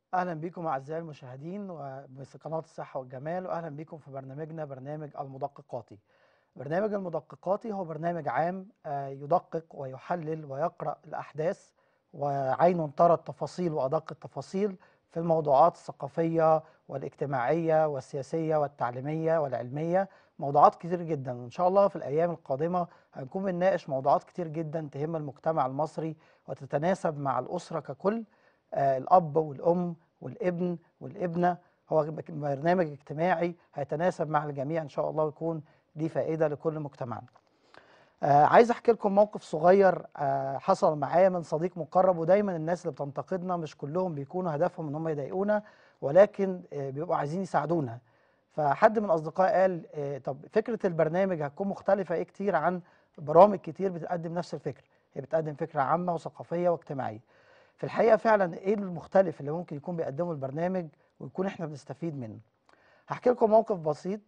أهلا بكم أعزائي المشاهدين وفي قناة الصحة والجمال، وأهلا بكم في برنامجنا برنامج المدققاتي. برنامج المدققاتي هو برنامج عام يدقق ويحلل ويقرأ الأحداث، وعين ترى التفاصيل وأدق التفاصيل في الموضوعات الثقافية والاجتماعية والسياسية والتعليمية والعلمية. موضوعات كتير جدا، وإن شاء الله في الأيام القادمة هنكون بنناقش موضوعات كتير جدا تهم المجتمع المصري وتتناسب مع الأسرة ككل، الأب والأم والابن والابنة. هو برنامج اجتماعي هيتناسب مع الجميع إن شاء الله، ويكون ليه فائدة لكل مجتمعنا. عايز أحكي لكم موقف صغير حصل معايا من صديق مقرب. ودايما الناس اللي بتنتقدنا مش كلهم بيكونوا هدفهم إن هم يضايقونا، ولكن بيبقوا عايزين يساعدونا. فحد من أصدقائي قال طب فكرة البرنامج هتكون مختلفة إيه كتير عن برامج كتير بتقدم نفس الفكرة. هي بتقدم فكرة عامة وثقافية واجتماعية. في الحقيقة فعلا ايه المختلف اللي ممكن يكون بيقدمه البرنامج ويكون احنا بنستفيد منه؟ هحكي لكم موقف بسيط.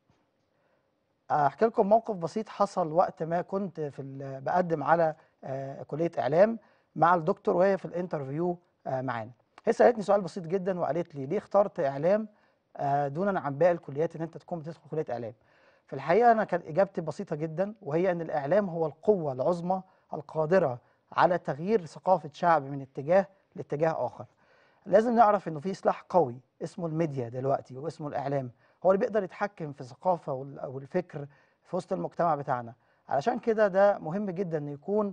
حصل وقت ما كنت بقدم على كلية إعلام مع الدكتور، وهي في الانترفيو معانا. هي سألتني سؤال بسيط جدا وقالت لي ليه اخترت إعلام دونا عن باقي الكليات ان انت تكون بتدخل كلية إعلام؟ في الحقيقة انا كانت اجابتي بسيطة جدا، وهي ان الإعلام هو القوة العظمى القادرة على تغيير ثقافة شعب من اتجاه لاتجاه آخر. لازم نعرف انه في سلاح قوي اسمه الميديا دلوقتي واسمه الاعلام، هو اللي بيقدر يتحكم في الثقافه والفكر في وسط المجتمع بتاعنا. علشان كده ده مهم جدا ان يكون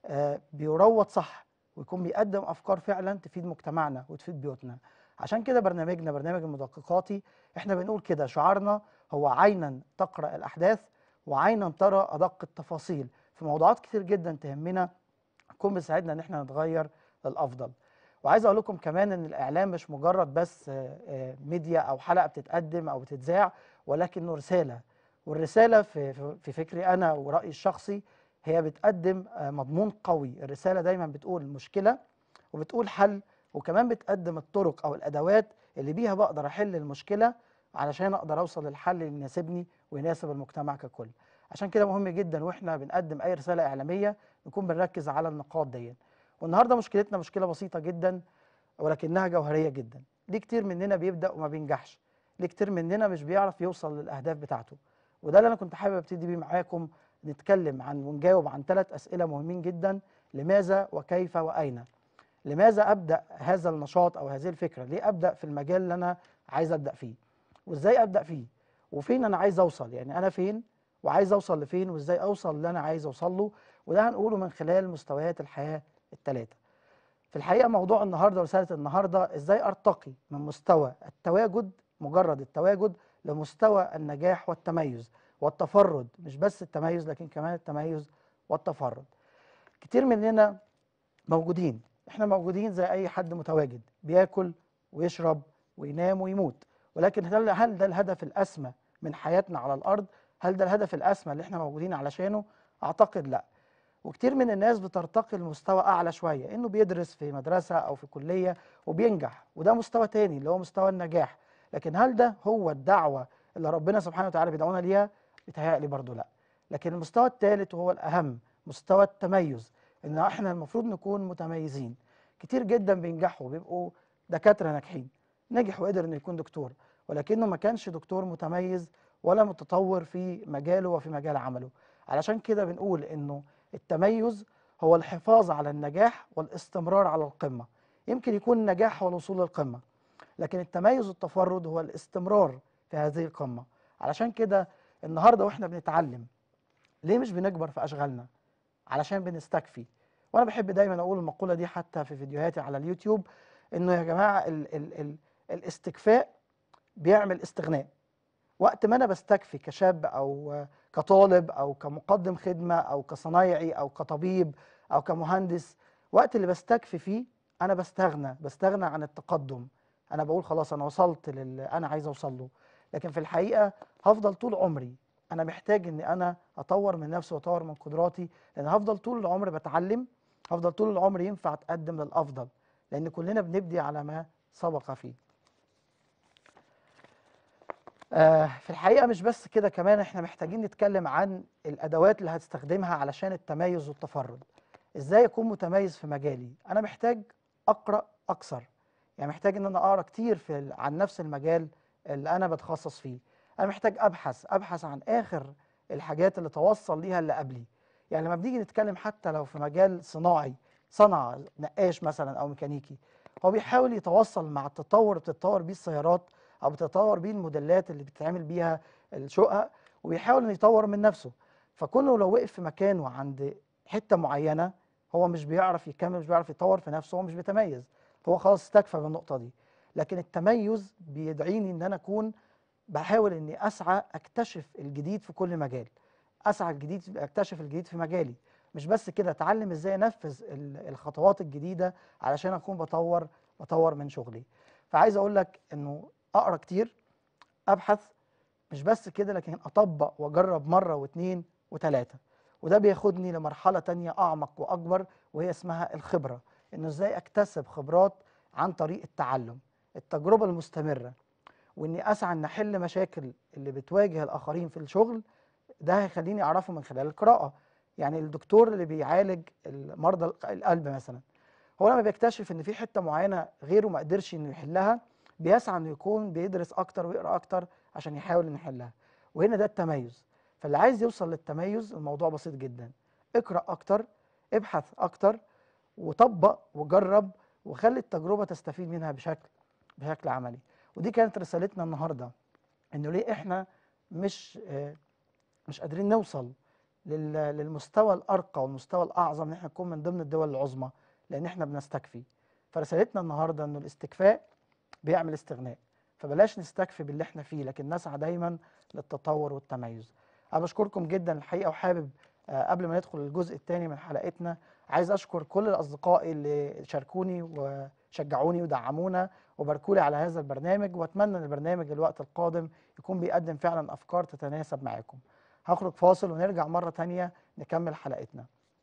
بيروض صح، ويكون بيقدم افكار فعلا تفيد مجتمعنا وتفيد بيوتنا. عشان كده برنامجنا برنامج المدققاتي احنا بنقول كده شعارنا هو عينا تقرأ الاحداث وعينا ترى ادق التفاصيل في موضوعات كتير جدا تهمنا، تكون بتساعدنا ان احنا نتغير للافضل. وعايز اقول لكم كمان ان الاعلام مش مجرد بس ميديا او حلقه بتتقدم او بتتذاع، ولكنه رساله. والرساله في فكري انا ورايي الشخصي هي بتقدم مضمون قوي. الرساله دايما بتقول مشكله وبتقول حل، وكمان بتقدم الطرق او الادوات اللي بيها بقدر احل المشكله علشان اقدر اوصل للحل اللي يناسبني ويناسب المجتمع ككل. عشان كده مهم جدا واحنا بنقدم اي رساله اعلاميه نكون بنركز على النقاط دي. والنهارده مشكلتنا مشكله بسيطه جدا ولكنها جوهريه جدا. ليه كتير مننا بيبدا وما بينجحش؟ ليه كتير مننا مش بيعرف يوصل للاهداف بتاعته؟ وده اللي انا كنت حابب ابتدي بيه معاكم، نتكلم عن ونجاوب عن 3 اسئله مهمين جدا: لماذا وكيف واين؟ لماذا ابدا هذا النشاط او هذه الفكره؟ ليه ابدا في المجال اللي انا عايز ابدا فيه؟ وازاي ابدا فيه؟ وفين انا عايز اوصل؟ يعني انا فين وعايز اوصل لفين، وازاي اوصل اللي انا عايز اوصل له؟ وده هنقوله من خلال مستويات الحياه الثلاثه. في الحقيقه موضوع النهارده ورساله النهارده ازاي ارتقي من مستوى التواجد، مجرد التواجد، لمستوى النجاح والتميز والتفرد. مش بس التميز لكن كمان التميز والتفرد. كتير مننا موجودين، احنا موجودين زي اي حد متواجد، بياكل ويشرب وينام ويموت. ولكن هل ده الهدف الاسمى من حياتنا على الارض؟ هل ده الهدف الاسمى اللي احنا موجودين علشانه؟ اعتقد لا. وكتير من الناس بترتقي لمستوى اعلى شويه، انه بيدرس في مدرسه او في كليه وبينجح، وده مستوى تاني اللي هو مستوى النجاح. لكن هل ده هو الدعوه اللي ربنا سبحانه وتعالى بيدعونا ليها؟ بيتهيألي برضه لا. لكن المستوى الثالث وهو الاهم، مستوى التميز، ان احنا المفروض نكون متميزين. كتير جدا بينجحوا بيبقوا دكاتره ناجحين، نجح وقدر انه يكون دكتور، ولكنه ما كانش دكتور متميز ولا متطور في مجاله وفي مجال عمله. علشان كده بنقول انه التميز هو الحفاظ على النجاح والاستمرار على القمة. يمكن يكون النجاح هو الوصول للقمة، لكن التميز والتفرد هو الاستمرار في هذه القمة. علشان كده النهاردة واحنا بنتعلم، ليه مش بنكبر في أشغالنا؟ علشان بنستكفي. وأنا بحب دايما أقول المقولة دي حتى في فيديوهاتي على اليوتيوب، إنه يا جماعة ال الاستكفاء بيعمل استغناء. وقت ما انا بستكفي كشاب او كطالب او كمقدم خدمه او كصنايعي او كطبيب او كمهندس، وقت اللي بستكفي فيه انا بستغنى عن التقدم. انا بقول خلاص انا وصلت للي انا عايز اوصل له. لكن في الحقيقه هفضل طول عمري انا محتاج ان انا اطور من نفسي واطور من قدراتي، لان هفضل طول العمر بتعلم، هفضل طول العمر ينفع اتقدم للافضل، لان كلنا بنبدي على ما سبق فيه. في الحقيقة مش بس كده، كمان احنا محتاجين نتكلم عن الأدوات اللي هتستخدمها علشان التميز والتفرد. ازاي أكون متميز في مجالي؟ أنا محتاج أقرأ أكثر. يعني محتاج ان انا اقرا كتير عن نفس المجال اللي انا بتخصص فيه. انا محتاج ابحث عن اخر الحاجات اللي توصل ليها اللي قبلي. يعني لما بنيجي نتكلم حتى لو في مجال صناعي، صنعة نقاش مثلا او ميكانيكي، هو بيحاول يتواصل مع التطور اللي بتتطور بيه السيارات او بتتطور بيه الموديلات اللي بتتعمل بيها الشقق، وبيحاول انه يطور من نفسه. فكونه لو وقف في مكانه عند حتة معينة، هو مش بيعرف يكمل، مش بيعرف يطور في نفسه، هو مش بيتميز، هو خلاص استكفى بالنقطة دي. لكن التميز بيدعيني ان انا اكون بحاول اني اسعى اكتشف الجديد في كل مجال، اسعى اكتشف الجديد في مجالي. مش بس كده، اتعلم ازاي انفذ الخطوات الجديدة علشان اكون بطور من شغلي. فعايز اقول لك انه اقرا كتير، ابحث، مش بس كده لكن اطبق واجرب مره واثنين وثلاثه. وده بياخدني لمرحله تانية اعمق واكبر، وهي اسمها الخبره. انه ازاي اكتسب خبرات عن طريق التعلم، التجربه المستمره، واني اسعى ان احل مشاكل اللي بتواجه الاخرين في الشغل. ده هيخليني اعرفه من خلال القراءه. يعني الدكتور اللي بيعالج مرضى القلب مثلا، هو لما بيكتشف ان في حته معينه غيره ما قدرش انه يحلها، بيسعى انه يكون بيدرس اكتر ويقرا اكتر عشان يحاول انه يحلها. وهنا ده التميز. فاللي عايز يوصل للتميز الموضوع بسيط جدا: اقرا اكتر، ابحث اكتر، وطبق وجرب، وخلي التجربه تستفيد منها بشكل عملي. ودي كانت رسالتنا النهارده، انه ليه احنا مش مش قادرين نوصل للمستوى الارقى والمستوى الاعظم ان احنا نكون من ضمن الدول العظمى، لان احنا بنستكفي. فرسالتنا النهارده انه الاستكفاء بيعمل استغناء. فبلاش نستكفي باللي احنا فيه، لكن نسعى دايما للتطور والتميز. انا بشكركم جدا الحقيقه، وحابب قبل ما ندخل الجزء الثاني من حلقتنا، عايز اشكر كل الاصدقاء اللي شاركوني وشجعوني ودعمونا وباركوا لي على هذا البرنامج. واتمنى ان البرنامج الوقت القادم يكون بيقدم فعلا افكار تتناسب معاكم. هخرج فاصل ونرجع مرة تانية نكمل حلقتنا.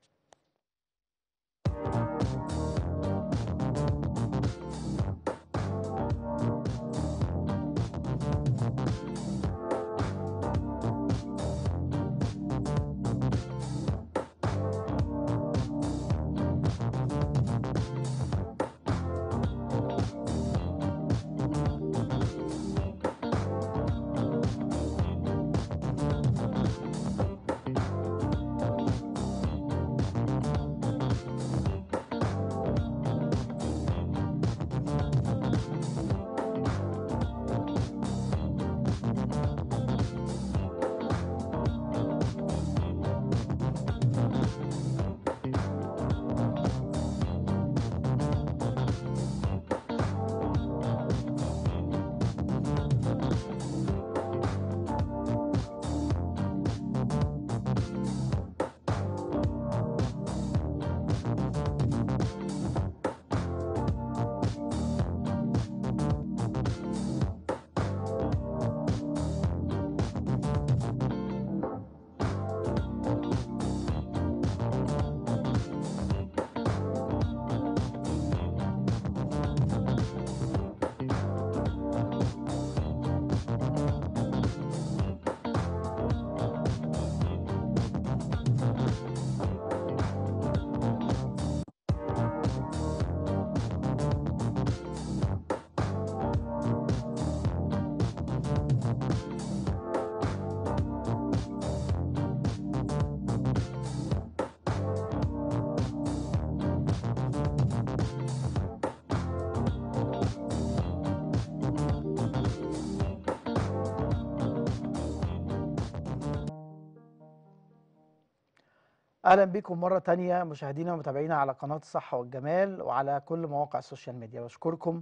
اهلا بكم مره تانية مشاهدينا ومتابعينا على قناه الصحه والجمال وعلى كل مواقع السوشيال ميديا. بشكركم،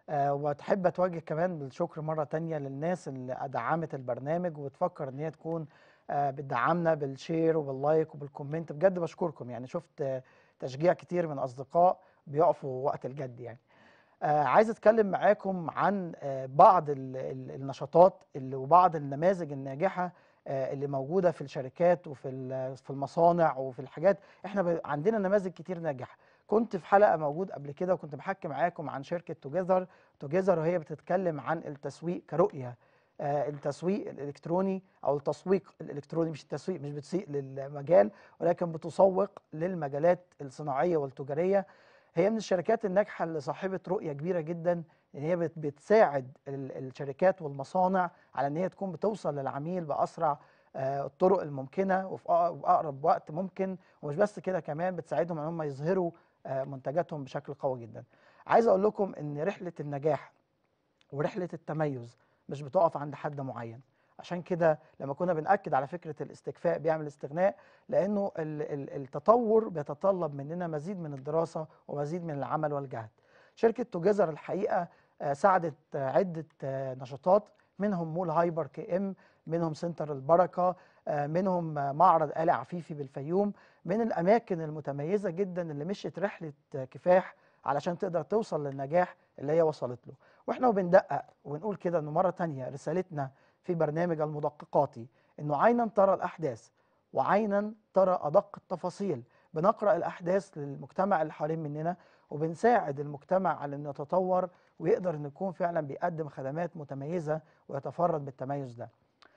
وتحب اتوجه كمان بالشكر مره تانية للناس اللي دعمت البرنامج وبتفكر ان هي تكون بتدعمنا بالشير وباللايك وبالكومنت. بجد بشكركم، يعني شفت تشجيع كتير من اصدقاء بيقفوا وقت الجد. يعني عايز اتكلم معاكم عن بعض النشاطات وبعض النماذج الناجحه اللي موجوده في الشركات وفي المصانع وفي الحاجات. احنا عندنا نماذج كتير ناجحه. كنت في حلقه موجود قبل كده وكنت بحكي معاكم عن شركه توجيزر، وهي بتتكلم عن التسويق كرؤيه. التسويق الالكتروني او التسويق الالكتروني، مش التسويق، مش بتسوق للمجال ولكن بتسوق للمجالات الصناعيه والتجاريه. هي من الشركات الناجحة اللي صاحبة رؤية كبيرة جدا، ان هي بتساعد الشركات والمصانع على ان هي تكون بتوصل للعميل بأسرع الطرق الممكنة وبأقرب وقت ممكن. ومش بس كده، كمان بتساعدهم ان هم يظهروا منتجاتهم بشكل قوي جدا. عايز اقول لكم ان رحلة النجاح ورحلة التميز مش بتقف عند حد معين. عشان كده لما كنا بنأكد على فكرة الاستكفاء بيعمل استغناء، لأنه التطور بيتطلب مننا مزيد من الدراسة ومزيد من العمل والجهد. شركة توجيزر الحقيقة ساعدت عدة نشاطات، منهم مول هايبر كي ام، منهم سنتر البركة، منهم معرض آل عفيفي بالفيوم، من الأماكن المتميزة جدا اللي مشيت رحلة كفاح علشان تقدر توصل للنجاح اللي هي وصلت له. واحنا وبندقق ونقول كده انه مره تانية رسالتنا في برنامج المدققاتي انه عينا ترى الاحداث وعينا ترى ادق التفاصيل. بنقرا الاحداث للمجتمع اللي حوالين مننا، وبنساعد المجتمع على انه يتطور ويقدر انه يكون فعلا بيقدم خدمات متميزه ويتفرد بالتميز ده.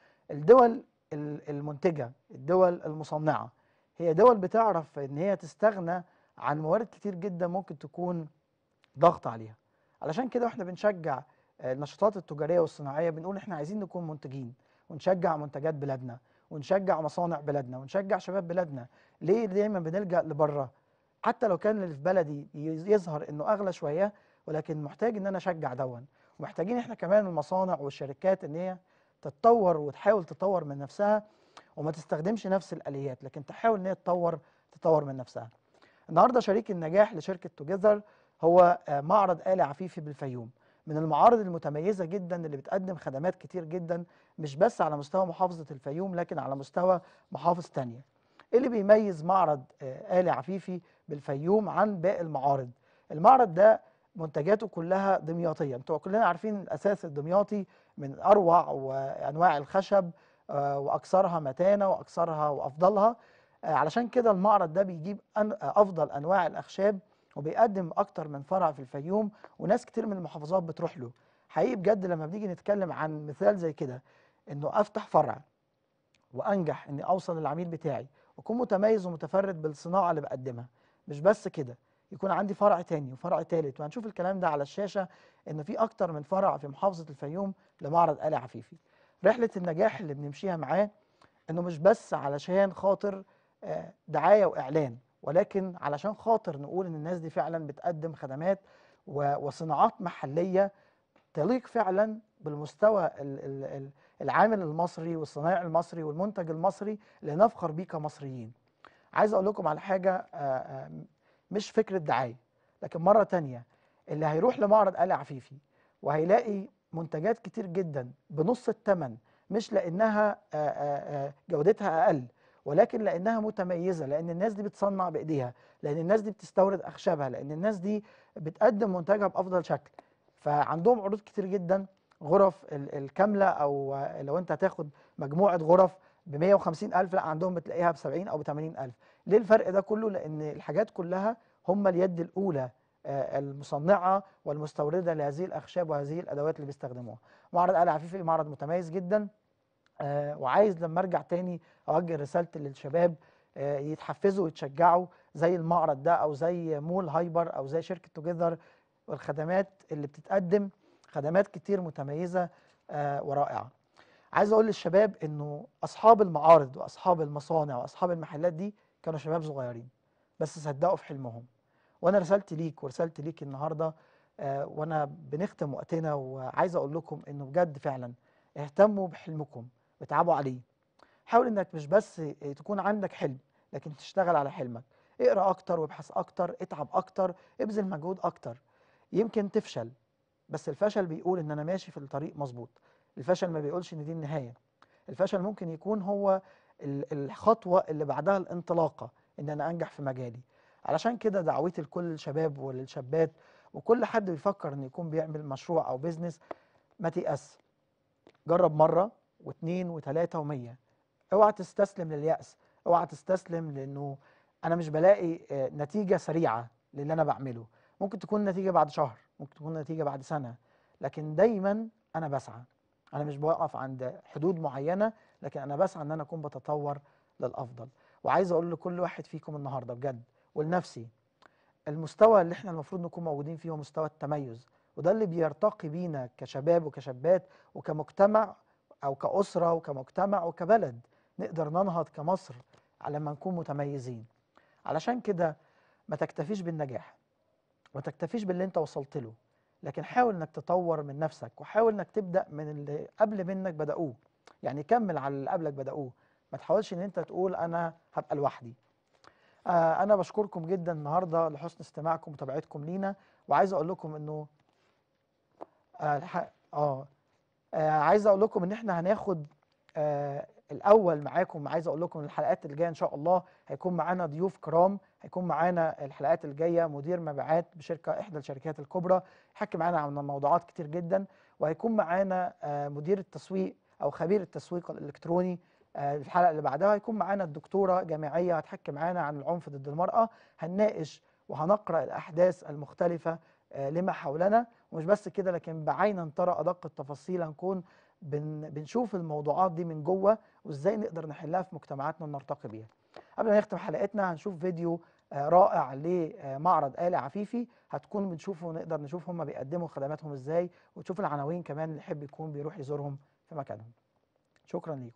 الدول المنتجه، الدول المصنعه، هي دول بتعرف ان هي تستغنى عن موارد كتير جدا ممكن تكون ضغط عليها. علشان كده واحنا بنشجع النشاطات التجاريه والصناعيه، بنقول احنا عايزين نكون منتجين ونشجع منتجات بلادنا ونشجع مصانع بلادنا ونشجع شباب بلادنا. ليه دايما بنلجأ لبره؟ حتى لو كان اللي في بلدي يظهر انه اغلى شويه، ولكن محتاج ان انا اشجع دون. ومحتاجين احنا كمان المصانع والشركات ان هي تتطور وتحاول تطور من نفسها، وما تستخدمش نفس الاليات، لكن تحاول ان هي تطور من نفسها. النهارده شريك النجاح لشركه توجيزر هو معرض آل عفيفي بالفيوم، من المعارض المتميزه جدا اللي بتقدم خدمات كتير جدا، مش بس على مستوى محافظه الفيوم لكن على مستوى محافظ تانية. ايه اللي بيميز معرض آل عفيفي بالفيوم عن باقي المعارض؟ المعرض ده منتجاته كلها دمياطيه. انتوا كلنا عارفين الاساس الدمياطي من اروع وانواع الخشب واكثرها متانه واكثرها وافضلها. علشان كده المعرض ده بيجيب افضل انواع الاخشاب، وبيقدم اكتر من فرع في الفيوم، وناس كتير من المحافظات بتروح له. حقيقي بجد لما بنيجي نتكلم عن مثال زي كده، انه افتح فرع وانجح اني اوصل للعميل بتاعي واكون متميز ومتفرد بالصناعه اللي بقدمها، مش بس كده، يكون عندي فرع تاني وفرع تالت، وهنشوف الكلام ده على الشاشه، ان في اكتر من فرع في محافظه الفيوم لمعرض آل عفيفي. رحله النجاح اللي بنمشيها معاه انه مش بس علشان خاطر دعايه واعلان، ولكن علشان خاطر نقول ان الناس دي فعلا بتقدم خدمات وصناعات محليه تليق فعلا بالمستوى العامل المصري والصنايعي المصري والمنتج المصري اللي نفخر بيه كمصريين. عايز اقول لكم على حاجه، مش فكره دعايه، لكن مره تانية اللي هيروح لمعرض آل عفيفي وهيلاقي منتجات كتير جدا بنص الثمن، مش لانها جودتها اقل، ولكن لانها متميزه، لان الناس دي بتصنع بايديها، لان الناس دي بتستورد اخشابها، لان الناس دي بتقدم منتجها بافضل شكل. فعندهم عروض كتير جدا، غرف الكامله، او لو انت هتاخد مجموعه غرف ب 150,000، لا عندهم بتلاقيها ب 70 او ب 80,000. ليه الفرق ده كله؟ لان الحاجات كلها هم اليد الاولى المصنعه والمستورده لهذه الاخشاب وهذه الادوات اللي بيستخدموها. معرض آل عفيفي معرض متميز جدا، وعايز لما ارجع تاني اوجه رسالتي للشباب يتحفزوا ويتشجعوا زي المعرض ده، او زي مول هايبر، او زي شركه توجيزر، والخدمات اللي بتتقدم خدمات كتير متميزه ورائعه. عايز اقول للشباب انه اصحاب المعارض واصحاب المصانع واصحاب المحلات دي كانوا شباب صغيرين بس صدقوا في حلمهم. وانا رسالتي ليك ورسالتي ليك النهارده وانا بنختم وقتنا، وعايز اقول لكم انه بجد فعلا اهتموا بحلمكم واتعبوا عليه. حاول انك مش بس تكون عندك حلم، لكن تشتغل على حلمك. اقرا اكتر وابحث اكتر، اتعب اكتر، ابذل مجهود اكتر. يمكن تفشل، بس الفشل بيقول ان انا ماشي في الطريق مظبوط. الفشل ما بيقولش ان دي النهايه. الفشل ممكن يكون هو الخطوه اللي بعدها الانطلاقه، ان انا انجح في مجالي. علشان كده دعوتي لكل الشباب وللشابات وكل حد بيفكر انه يكون بيعمل مشروع او بيزنس: ما تيأس. جرب مره واثنين وثلاثه ومية. اوعى تستسلم لليأس، اوعى تستسلم لانه انا مش بلاقي نتيجة سريعة للي انا بعمله. ممكن تكون نتيجة بعد شهر، ممكن تكون نتيجة بعد سنة، لكن دايما انا بسعى. انا مش بوقف عند حدود معينة، لكن انا بسعى ان انا اكون بتطور للافضل. وعايز اقول لكل واحد فيكم النهاردة بجد ولنفسي: المستوى اللي احنا المفروض نكون موجودين فيه هو مستوى التميز، وده اللي بيرتقي بينا كشباب وكشابات وكمجتمع او كأسرة وكمجتمع وكبلد، نقدر ننهض كمصر على ما نكون متميزين. علشان كده ما تكتفيش بالنجاح، ما تكتفيش باللي انت وصلت له، لكن حاول انك تطور من نفسك، وحاول انك تبدأ من اللي قبل منك بدأوه، يعني كمل على اللي قبلك بدأوه. ما تحاولش ان انت تقول انا هبقى لوحدي. انا بشكركم جدا النهارده لحسن استماعكم ومتابعتكم لينا، وعايز اقول لكم انه آه الح- آه عايز اقول لكم ان احنا هناخد الاول معاكم. عايز اقول لكم ان الحلقات الجايه ان شاء الله هيكون معانا ضيوف كرام. هيكون معانا الحلقات الجايه مدير مبيعات بشركه احدى الشركات الكبرى، يحكي معانا عن موضوعات كتير جدا. وهيكون معانا مدير التسويق او خبير التسويق الالكتروني. الحلقه اللي بعدها هيكون معانا الدكتوره جامعيه هتحكي معانا عن العنف ضد المراه. هنناقش وهنقرا الاحداث المختلفه لما حولنا، ومش بس كده لكن بعين ترى ادق التفاصيل. هنكون بنشوف الموضوعات دي من جوه، وازاي نقدر نحلها في مجتمعاتنا ونرتقي بيها. قبل ما نختم حلقتنا هنشوف فيديو رائع لمعرض آل عفيفي، هتكون بنشوفه ونقدر نشوف هم بيقدموا خدماتهم ازاي، وتشوف العناوين كمان اللي يحب يكون بيروح يزورهم في مكانهم. شكرا ليكم.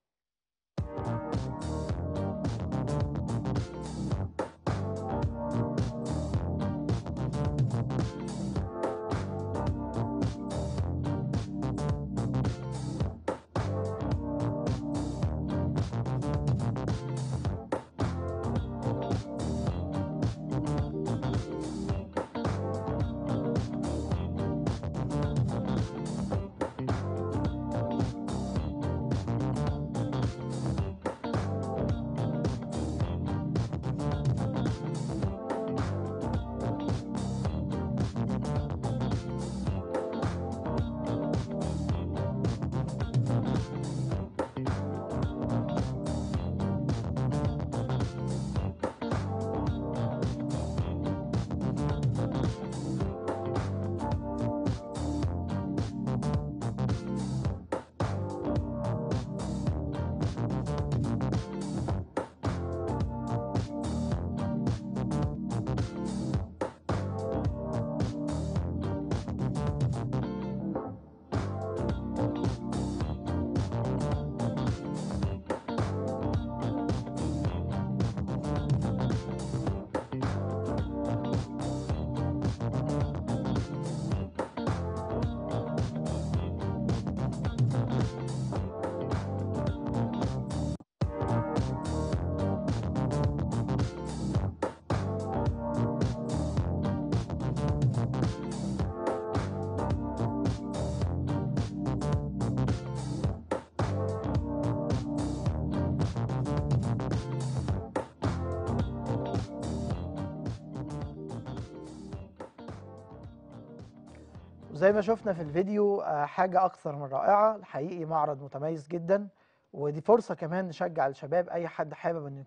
وزي ما شفنا في الفيديو حاجة أكثر من رائعة الحقيقي، معرض متميز جدا. ودي فرصة كمان نشجع الشباب، أي حد حابب أن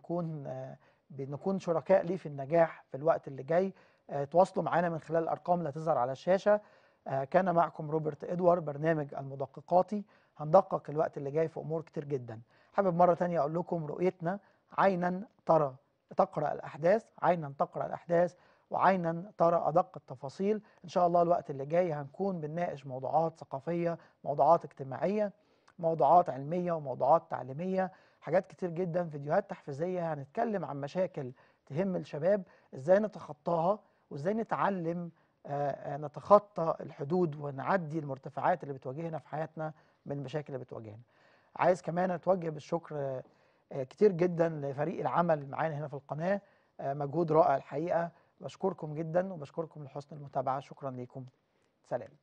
نكون شركاء ليه في النجاح في الوقت اللي جاي. تواصلوا معنا من خلال الأرقام اللي هتظهر على الشاشة. كان معكم روبرت إدوارد، برنامج المدققاتي. هندقق الوقت اللي جاي في أمور كتير جدا. حابب مرة تانية أقول لكم رؤيتنا عينا تقرأ الأحداث، عينا تقرأ الأحداث، وعينا ترى أدق التفاصيل. إن شاء الله الوقت اللي جاي هنكون بنناقش موضوعات ثقافية، موضوعات اجتماعية، موضوعات علمية، وموضوعات تعليمية، حاجات كتير جدا، فيديوهات تحفيزية. هنتكلم عن مشاكل تهم الشباب، إزاي نتخطاها، وإزاي نتعلم نتخطى الحدود ونعدي المرتفعات اللي بتواجهنا في حياتنا من المشاكل اللي بتواجهنا. عايز كمان أتوجه بالشكر كتير جدا لفريق العمل معانا هنا في القناة. مجهود رائع الحقيقة. بشكركم جدا وبشكركم لحسن المتابعة. شكرا لكم. سلام.